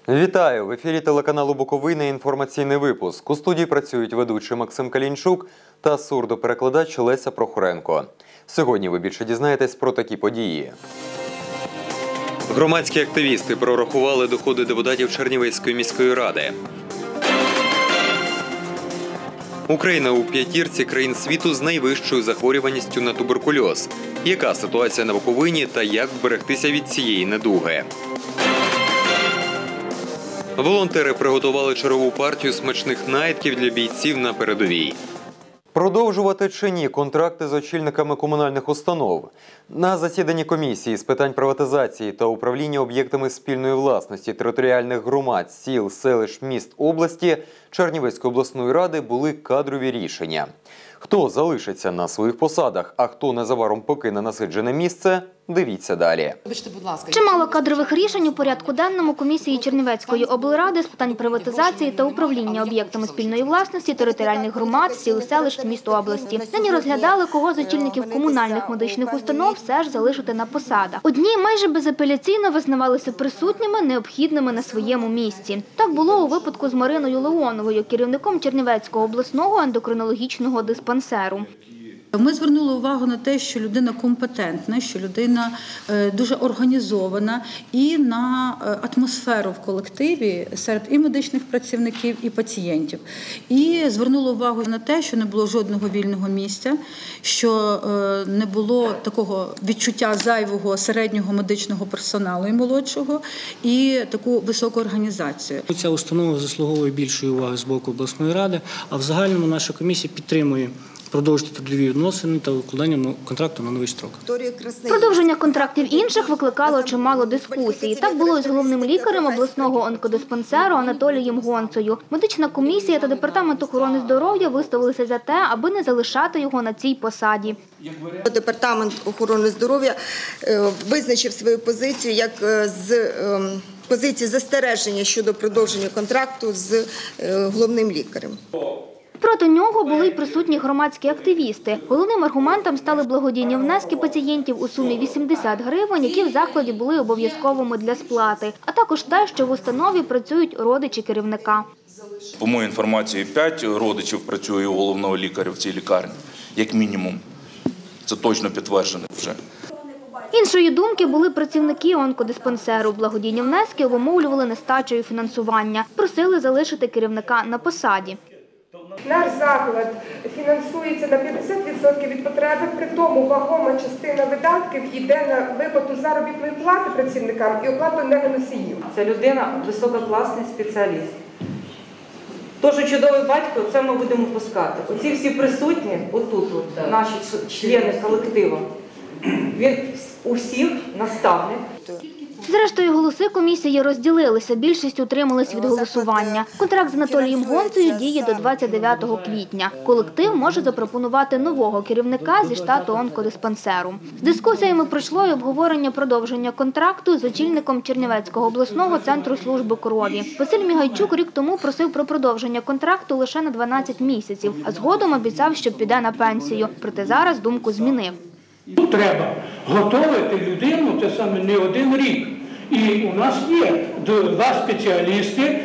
Вітаю! В ефірі телеканалу Буковина інформаційний випуск. У студії працюють ведучий Максим Калінчук та сурдоперекладач Леся Прохоренко. Сьогодні ви більше дізнаєтесь про такі події. Громадські активісти прорахували доходи депутатів Чернівецької міської ради. Україна у п'ятірці країн світу з найвищою захворюваністю на туберкульоз. Яка ситуація на Буковині та як вберегтися від цієї недуги? Волонтери приготували чергову партію смачних наїдків для бійців на передовій. Продовжувати чи ні контракти з очільниками комунальних установ? На засіданні комісії з питань приватизації та управління об'єктами спільної власності територіальних громад, сіл, селищ, міст області Чернівецької обласної ради були кадрові рішення. Хто залишиться на своїх посадах, а хто незабаром покине насиджене місце – дивіться далі. Чимало кадрових рішень у порядку денному комісії Чернівецької облради з питань приватизації та управління об'єктами спільної власності територіальних громад, сіл, селищ, міст області. Нині розглядали, кого з очільників комунальних медичних установ все ж залишити на посадах. Одні майже безапеляційно визнавалися присутніми, необхідними на своєму місці. Так було у випадку з Мариною Леоновою, керівником Чернівецького обласного ендокринологічного диспансеру. Ми звернули увагу на те, що людина компетентна, що людина дуже організована і на атмосферу в колективі серед і медичних працівників, і пацієнтів. І звернули увагу на те, що не було жодного вільного місця, що не було такого відчуття зайвого середнього медичного персоналу і молодшого, і таку високу організацію. Ця установа заслуговує більшої уваги з боку обласної ради, а в загальному наша комісія підтримує продовжити трудові відносини та укладання контракту на новий строк. Продовження контрактів інших викликало чимало дискусій. Так було і з головним лікарем обласного онкодиспансеру Анатолієм Гонцею. Медична комісія та департамент охорони здоров'я виставилися за те, аби не залишати його на цій посаді. Департамент охорони здоров'я визначив свою позицію як з позиції застереження щодо продовження контракту з головним лікарем. Проти нього були й присутні громадські активісти. Головним аргументом стали благодійні внески пацієнтів у сумі 80 гривень, які в закладі були обов'язковими для сплати, а також те, що в установі працюють родичі керівника. По моїй інформації, 5 родичів працює у головного лікаря в цій лікарні, як мінімум. Це точно підтверджено вже. Іншої думки були працівники онкодиспансеру. Благодійні внески обумовлювали нестачею фінансування. Просили залишити керівника на посаді. Наш заклад фінансується на 50% від потреби, при тому вагома частина видатків йде на виплату заробітної плати працівникам і оплату енергоносіїв. Ця людина висококласний спеціаліст. То, що чудовий батько, це ми будемо пускати. Оці всі присутні, отут, наші члени колективу, він у всіх наставник. Зрештою, голоси комісії розділилися. Більшість утримались від голосування. Контракт з Анатолієм Гонцею діє до 29 квітня. Колектив може запропонувати нового керівника зі штату онкодиспансеру. З дискусіями пройшло й обговорення продовження контракту з очільником Чернівецького обласного центру служби крові. Василь Мігайчук рік тому просив про продовження контракту лише на 12 місяців, а згодом обіцяв, що піде на пенсію. Проте зараз думку змінив. Треба готувати людину, це саме не один рік. І у нас є два спеціалісти,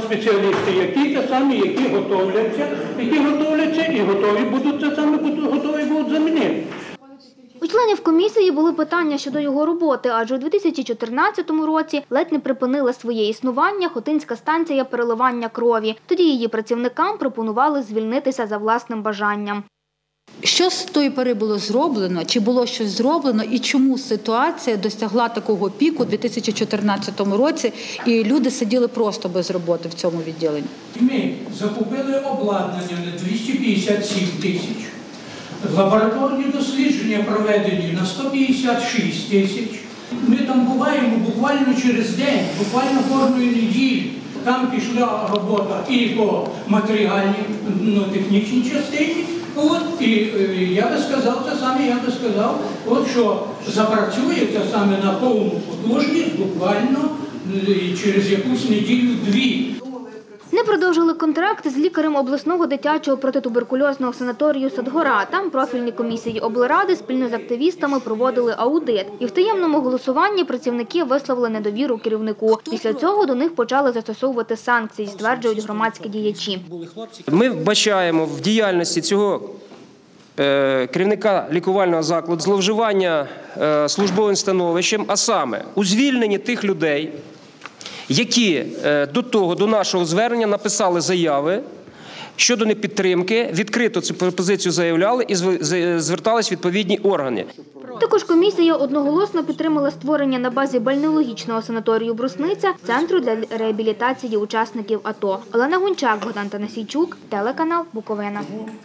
які готовляться і готові будуть замінити. У членів комісії були питання щодо його роботи, адже у 2014 році ледь не припинила своє існування Хотинська станція переливання крові. Тоді її працівникам пропонували звільнитися за власним бажанням. Що з тої пори було зроблено, чи було щось зроблено і чому ситуація досягла такого піку у 2014 році і люди сиділи просто без роботи в цьому відділенні? Ми закупили обладнання на 257 тисяч, лабораторні дослідження проведені на 156 тисяч. Ми там буваємо буквально через день, буквально кожної неділі. Там пішла робота і по матеріальній, технічній частині. І я би сказав, що запрацює це саме на повну потужність, буквально через якусь неділю-дві. Не продовжили контракт з лікарем обласного дитячого протитуберкульозного санаторію «Садгора». Там профільні комісії облради спільно з активістами проводили аудит. І в таємному голосуванні працівники висловили недовіру керівнику. Після цього до них почали застосовувати санкції, стверджують громадські діячі. Ми вбачаємо в діяльності цього керівника лікувального закладу зловживання службовим становищем, а саме у звільненні тих людей, які до нашого звернення написали заяви щодо непідтримки, відкрито цю пропозицію заявляли і звертались відповідні органи. Також комісія одноголосно підтримала створення на базі бальнеологічного санаторію «Брусниця» центру для реабілітації учасників АТО. Олена Гунчак, Богдан Танасійчук, телеканал «Буковина».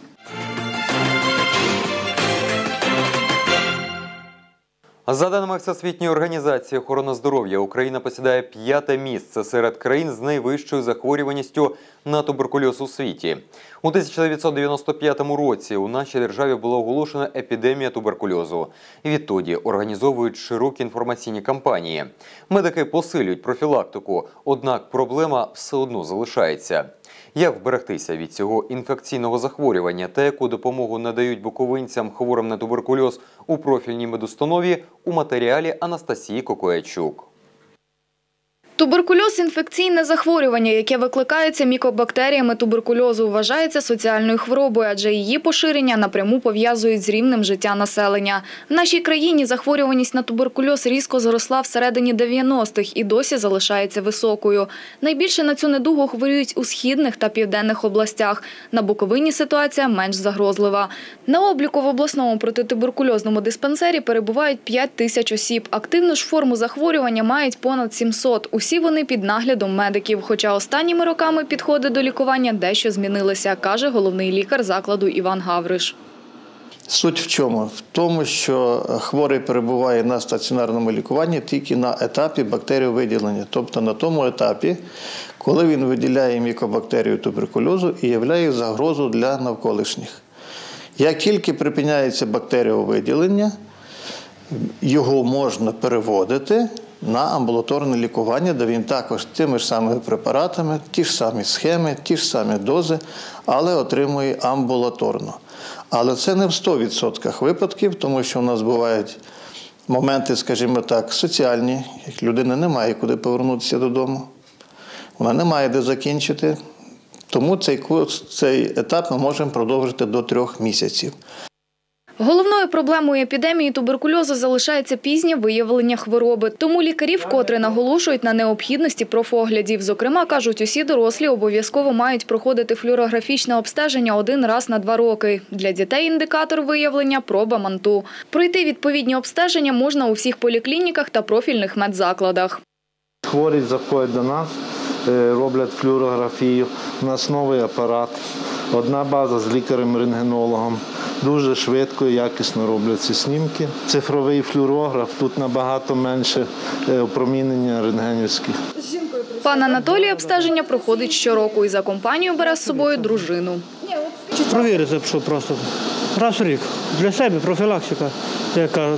За даними Всесвітньої організації охорони здоров'я, Україна посідає 5-те місце серед країн з найвищою захворюваністю на туберкульоз у світі. У 1995 році у нашій державі була оголошена епідемія туберкульозу. Відтоді організовують широкі інформаційні кампанії. Медики посилюють профілактику, однак проблема все одно залишається. Як вберегтися від цього інфекційного захворювання та яку допомогу надають буковинцям хворим на туберкульоз у профільній медустанові у матеріалі Анастасії Кокоячук. Туберкульоз – інфекційне захворювання, яке викликається мікобактеріями туберкульозу, вважається соціальною хворобою, адже її поширення напряму пов'язують з рівнем життя населення. В нашій країні захворюваність на туберкульоз різко зросла всередині 90-х і досі залишається високою. Найбільше на цю недугу хворіють у східних та південних областях. На Буковині ситуація менш загрозлива. На обліку в обласному протитуберкульозному диспансері перебувають 5 тисяч осіб. Активну ж форму захворювання мають понад 700. Усі вони під наглядом медиків, хоча останніми роками підходи до лікування дещо змінилися, каже головний лікар закладу Іван Гавриш. Суть в чому? В тому, що хворий перебуває на стаціонарному лікуванні тільки на етапі бактеріовиділення, тобто на тому етапі, коли він виділяє мікобактерію туберкульозу і являє загрозу для навколишніх. Як тільки припиняється бактеріовиділення, його можна переводити на амбулаторне лікування, де він також тими ж самими препаратами, ті ж самі схеми, ті ж самі дози, але отримує амбулаторно. Але це не в 100% випадків, тому що у нас бувають моменти, скажімо так, соціальні, як людина не має куди повернутися додому, вона не має де закінчити, тому цей етап ми можемо продовжити до 3 місяців. Головною проблемою епідемії туберкульозу залишається пізнє виявлення хвороби. Тому лікарі вкотре наголошують на необхідності профоглядів. Зокрема, кажуть, усі дорослі обов'язково мають проходити флюорографічне обстеження 1 раз на 2 роки. Для дітей індикатор виявлення – проба МАНТУ. Пройти відповідні обстеження можна у всіх поліклініках та профільних медзакладах. Хворі заходять до нас, роблять флюорографію. У нас новий апарат, одна база з лікарем-рентгенологом. Дуже швидко і якісно роблять ці знімки. Цифровий флюорограф, тут набагато менше опромінення рентгенівських. Пан Анатолій обстеження проходить щороку і за компанію бере з собою дружину. Провірити, що просто раз в рік. Для себе профілактика, як кажуть.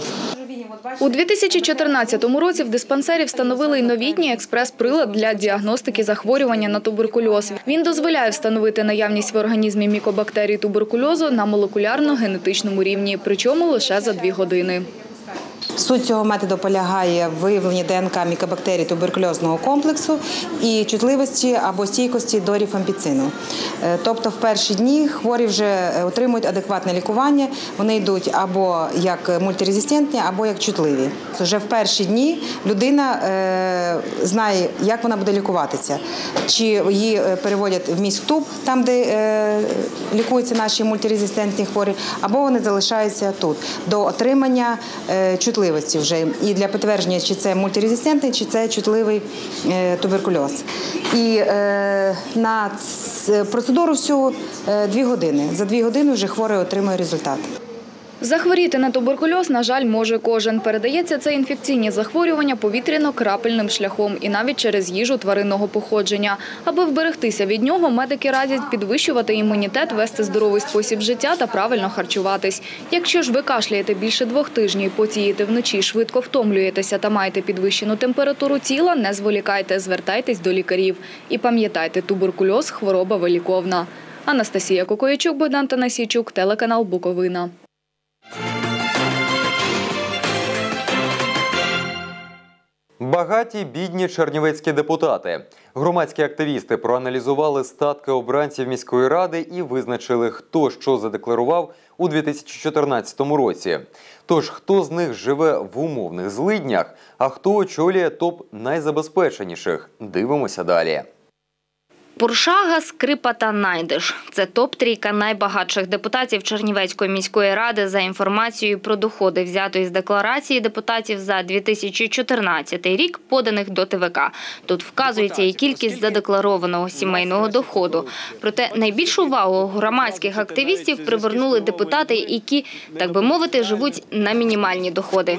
У 2014 році в диспансері встановили й новітній експрес-прилад для діагностики захворювання на туберкульоз. Він дозволяє встановити наявність в організмі мікобактерій туберкульозу на молекулярно-генетичному рівні, причому лише за 2 години. Суть цього методу полягає в виявленні ДНК мікобактерій туберкульозного комплексу і чутливості або стійкості до ріфампіцину. Тобто в перші дні хворі вже отримують адекватне лікування, вони йдуть або як мультирезистентні, або як чутливі. Вже в перші дні людина знає, як вона буде лікуватися. Чи її переводять в міськтуб, там де лікуються наші мультирезистентні хворі, або вони залишаються тут до отримання чутливості вже і для підтвердження, чи це мультирезистентний, чи це чутливий туберкульоз. І на процедуру всю 2 години. За 2 години вже хворий отримує результат. Захворіти на туберкульоз, на жаль, може кожен. Передається це інфекційні захворювання повітряно-крапельним шляхом і навіть через їжу тваринного походження. Аби вберегтися від нього, медики радять підвищувати імунітет, вести здоровий спосіб життя та правильно харчуватись. Якщо ж ви кашляєте більше 2 тижнів, потієте вночі, швидко втомлюєтеся та маєте підвищену температуру тіла, не зволікайте, звертайтесь до лікарів. І пам'ятайте, туберкульоз – хвороба виліковна. Анастасія Кокоячук, Богдан Танасійчук, телеканал Буковина. Багаті, бідні чернівецькі депутати. Громадські активісти проаналізували статки обранців міської ради і визначили, хто що задекларував у 2014 році. Тож, хто з них живе в умовних злиднях, а хто очолює топ найзабезпеченіших? Дивимося далі. Пуршага, Скрипа та Найдиш – це топ-трійка найбагатших депутатів Чернівецької міської ради за інформацією про доходи, взятої з декларації депутатів за 2014 рік, поданих до ТВК. Тут вказується і кількість задекларованого сімейного доходу. Проте найбільшу увагу громадських активістів привернули депутати, які, так би мовити, живуть на мінімальні доходи.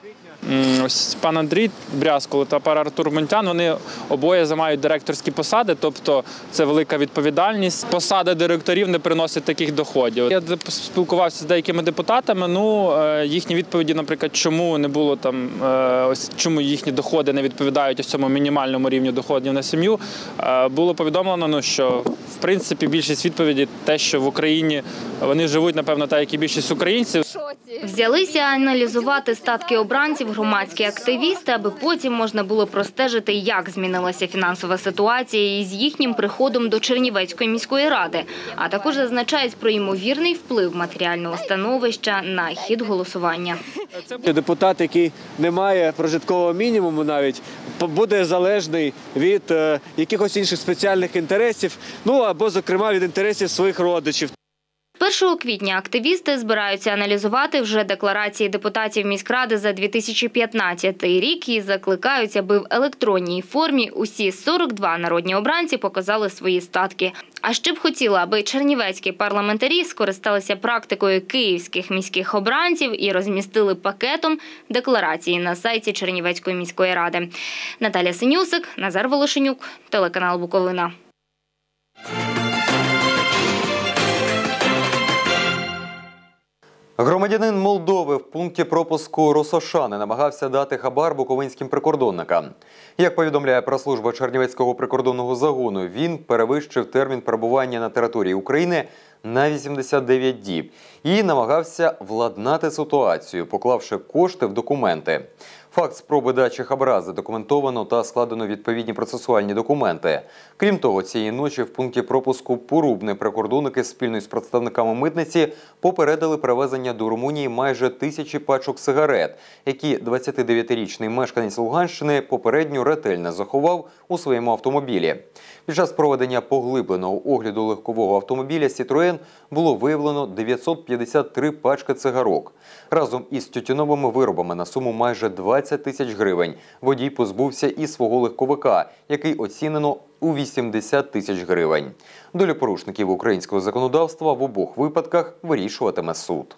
Ось пан Андрій Брязкало та пан Артур Монтян, вони обоє займають директорські посади, тобто це велика відповідальність. Посада директорів не приносить таких доходів. Я спілкувався з деякими депутатами, їхні відповіді, наприклад, чому не було там, ось чому їхні доходи не відповідають ось цьому мінімальному рівню доходів на сім'ю, було повідомлено, що в принципі більшість відповідей те, що в Україні вони живуть, напевно, так, як і більшість українців. Взялися аналізувати статки обранців громадські активісти, аби потім можна було простежити, як змінилася фінансова ситуація із їхнім приходом до Чернівецької міської ради, а також зазначають про ймовірний вплив матеріального становища на хід голосування. Депутат, який не має прожиткового мінімуму навіть, буде залежний від якихось інших спеціальних інтересів, або, зокрема, від інтересів своїх родичів. 1 квітня активісти збираються аналізувати вже декларації депутатів міськради за 2015 рік і закликають, аби в електронній формі усі 42 народні обранці показали свої статки. А ще б хотіла, аби чернівецькі парламентарі скористалися практикою київських міських обранців і розмістили пакетом декларації на сайті Чернівецької міської ради. Наталя Синюсик, Назар Волошенюк, телеканал Буковина. Громадянин Молдови в пункті пропуску Росошани намагався дати хабар буковинським прикордонникам. Як повідомляє прес-служба Чернівецького прикордонного загону, він перевищив термін перебування на території України на 89 діб і намагався владнати ситуацію, поклавши кошти в документи. Факт спроби дачі хабара задокументовано та складено відповідні процесуальні документи. Крім того, цієї ночі в пункті пропуску Порубне прикордонники спільно з представниками митниці попередили привезення до Румунії майже 1000 пачок сигарет, які 29-річний мешканець Луганщини попередньо ретельно заховав у своєму автомобілі. Під час проведення поглибленого огляду легкового автомобіля «Сітроен» було виявлено 953 пачки цигарок. Разом із тютюновими виробами на суму майже 20 тисяч гривень водій позбувся і свого легковика, який оцінено у 80 тисяч гривень. Долю порушників українського законодавства в обох випадках вирішуватиме суд.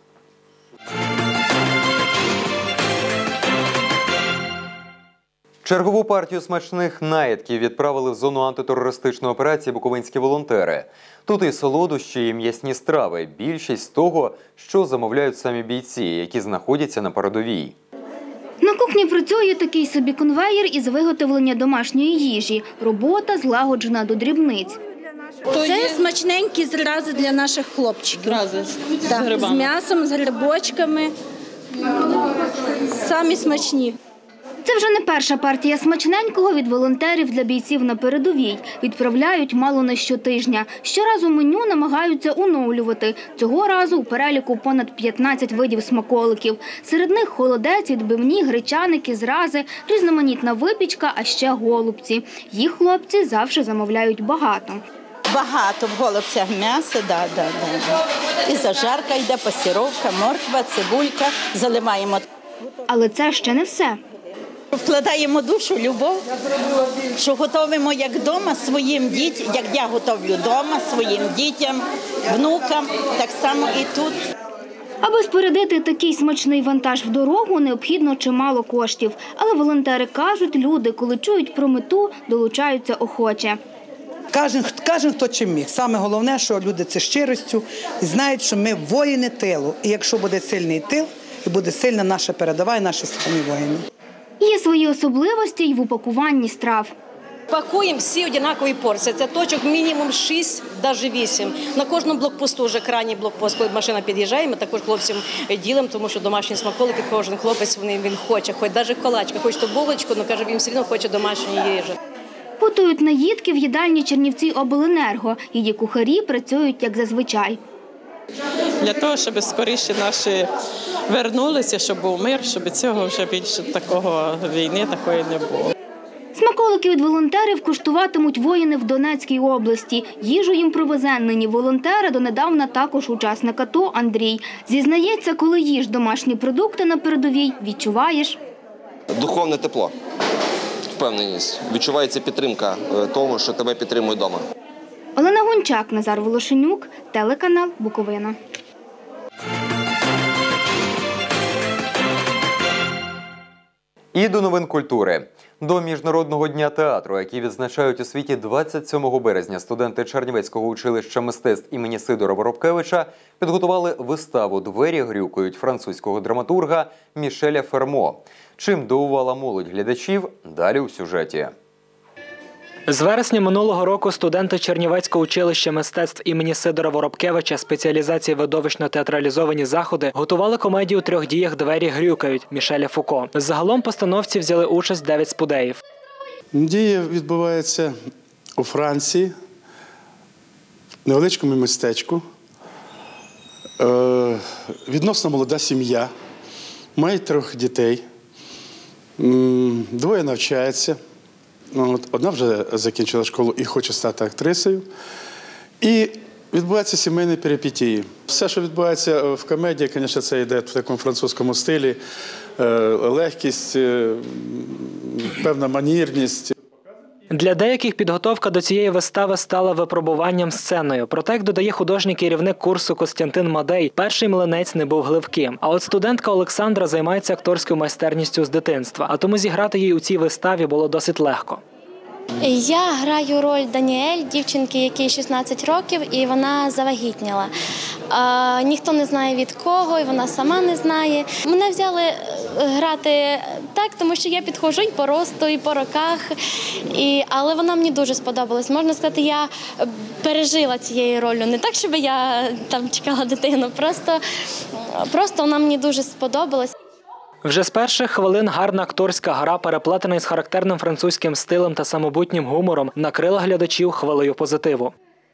Чергову партію смачних наїдків відправили в зону антитерористичної операції буковинські волонтери. Тут і солодощі, і м'ясні страви. Більшість того, що замовляють самі бійці, які знаходяться на передовій. На кухні працює такий собі конвеєр із виготовлення домашньої їжі. Робота злагоджена до дрібниць. Це смачненькі зрази для наших хлопчиків. З м'ясом, з грибочками. Самі смачні. Це вже не перша партія смачненького від волонтерів для бійців на передовій. Відправляють мало не щотижня. Щоразу меню намагаються оновлювати. Цього разу у переліку понад 15 видів смаколиків. Серед них холодець, відбивні, гречаники, зрази, різноманітна випічка, а ще голубці. Їх хлопці завжди замовляють багато. Багато в голубцях м'яса, да. І зажарка йде, пасіровка, морква, цибулька, заливаємо. Але це ще не все. Вкладаємо душу, любов, що готуємо як вдома своїм дітям, як я готовлю вдома своїм дітям, внукам, так само і тут. Аби спорядити такий смачний вантаж в дорогу, необхідно чимало коштів. Але волонтери кажуть, люди, коли чують про мету, долучаються охоче. Кожен, хто чим міг. Саме головне, що люди це щиростю і знають, що ми воїни тилу. І якщо буде сильний тил, і буде сильна наша передова і наші славні воїни. Є свої особливості й в упакуванні страв. Пакуємо всі однакові порції. Це точок мінімум 6, навіть 8. На кожному блокпосту, вже крайній блокпост, коли машина під'їжджає, ми також хлопцям ділимо, тому що домашні смаколики, кожен хлопець він хоче, хоч навіть колачка, хоч то булочку, але каже, він все одно хоче домашньої їжі. Готують наїдки в їдальні Чернівці-Обленерго. Її кухарі працюють як зазвичай. Для того, щоб скоріше наші вернулися, щоб був мир, щоб цього вже більше такого війни такої не було. Смаколики від волонтерів куштуватимуть воїни в Донецькій області. Їжу їм привезе нині волонтера, донедавна також учасник АТО Андрій. Зізнається, коли їш домашні продукти на передовій, відчуваєш духовне тепло, впевненість. Відчувається підтримка того, що тебе підтримують вдома. Олена Гончак, Назар Волошенюк, телеканал Буковина. І до новин культури. До Міжнародного дня театру, який відзначають у світі 27 березня, студенти Чернівецького училища мистецтв імені Сидора Воробкевича підготували виставу «Двері грюкають» французького драматурга Мішеля Фермо. Чим дивувала молодь глядачів – далі у сюжеті. З вересня минулого року студенти Чернівецького училища мистецтв імені Сидора Воробкевича спеціалізації видовищно-театралізовані заходи готували комедію у 3 діях «Двері грюкають» Мішеля Фуко. Загалом постановці взяли участь 9 спудеїв. Дія відбувається у Франції, в невеличкому містечку. Відносно молода сім'я, має 3 дітей, 2 навчаються. Одна вже закінчила школу і хоче стати актрисою. І відбуваються сімейні перипетії. Все, що відбувається в комедії, звісно, це йде в такому французькому стилі. Легкість, певна манірність. Для деяких підготовка до цієї вистави стала випробуванням сценою. Проте, як додає художній керівник курсу Костянтин Мадей, перший млинець не був гливким. А от студентка Олександра займається акторською майстерністю з дитинства, а тому зіграти їй у цій виставі було досить легко. Я граю роль Даніель, дівчинки, якій 16 років, і вона завагітніла. Ніхто не знає від кого, і вона сама не знає. Мене взяли грати так, тому що я підходжу і по росту, і по роках, але вона мені дуже сподобалась. Можна сказати, я пережила цією ролью. Не так, щоб я там чекала дитину, просто вона мені дуже сподобалась. Вже з перших хвилин гарна акторська гра, переплетена із характерним французьким стилем та самобутнім гумором, накрила глядачів хвилею позитиву.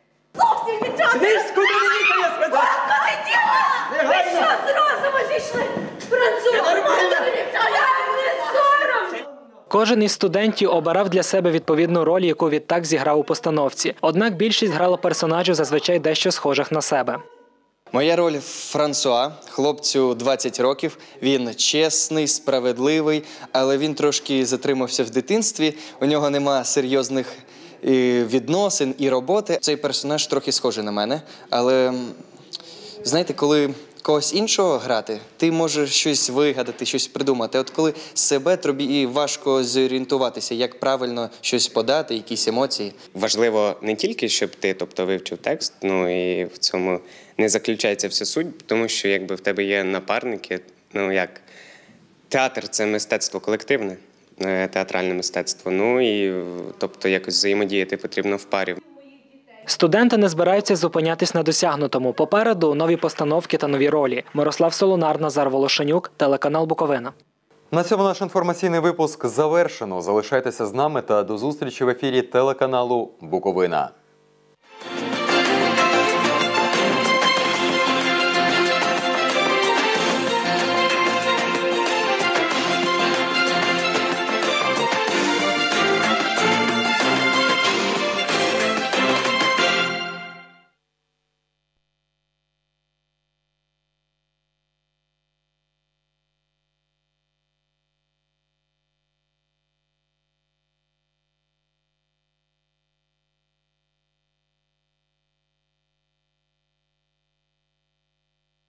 Кожен із студентів обирав для себе відповідну роль, яку відтак зіграв у постановці. Однак більшість грала персонажів зазвичай дещо схожих на себе. Моя роль Франсуа, хлопцю 20 років. Він чесний, справедливий, але він трошки затримався в дитинстві. У нього нема серйозних відносин і роботи. Цей персонаж трохи схожий на мене, але, знаєте, коли когось іншого грати, ти можеш щось вигадати, щось придумати. От коли себе, тобі важко зорієнтуватися, як правильно щось подати, якісь емоції. Важливо не тільки, щоб ти, вивчив текст, і в цьому не заключається вся суть, тому що якби в тебе є напарники, театр – це мистецтво колективне, театральне мистецтво, якось взаємодіяти потрібно в парі. Студенти не збираються зупинятись на досягнутому. Попереду нові постановки та нові ролі. Мирослав Солонар, Назар Волошенюк, телеканал Буковина. На цьому наш інформаційний випуск завершено. Залишайтеся з нами та до зустрічі в ефірі телеканалу Буковина.